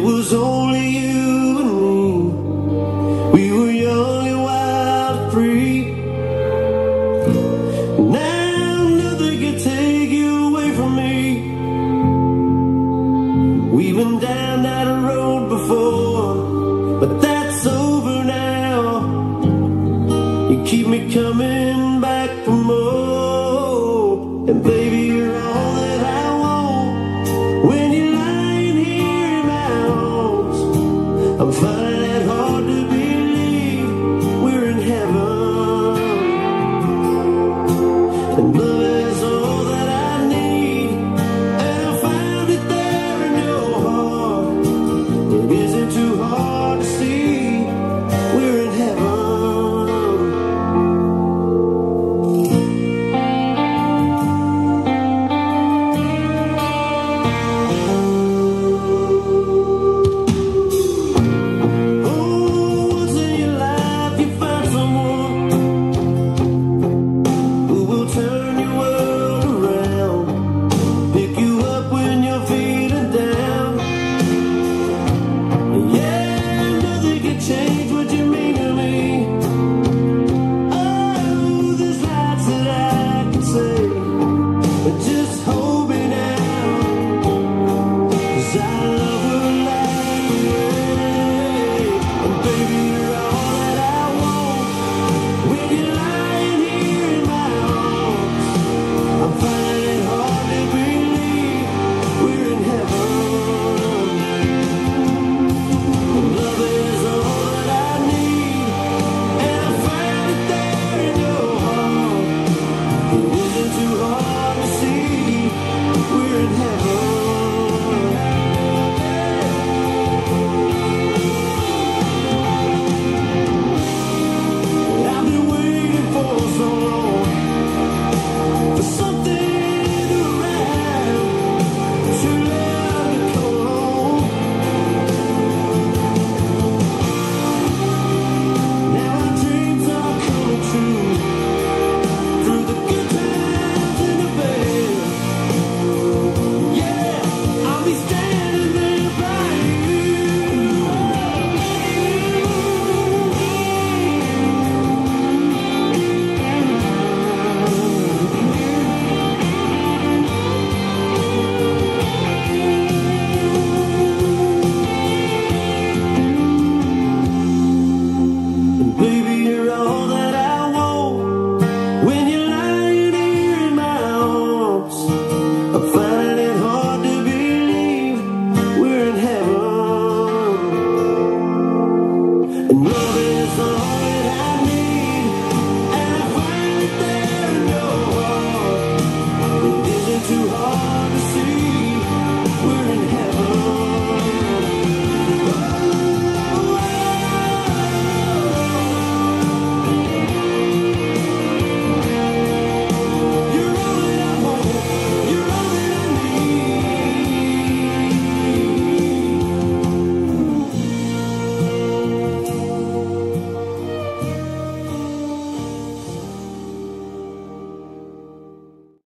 was only you and me. We were young and wild and free. Now nothing can take you away from me. We've been down that road before, but that's over now. You keep me coming back for more, and baby, you're all that I want. When you're lying here in my arms, I'm finding it hard to believe we're in heaven. And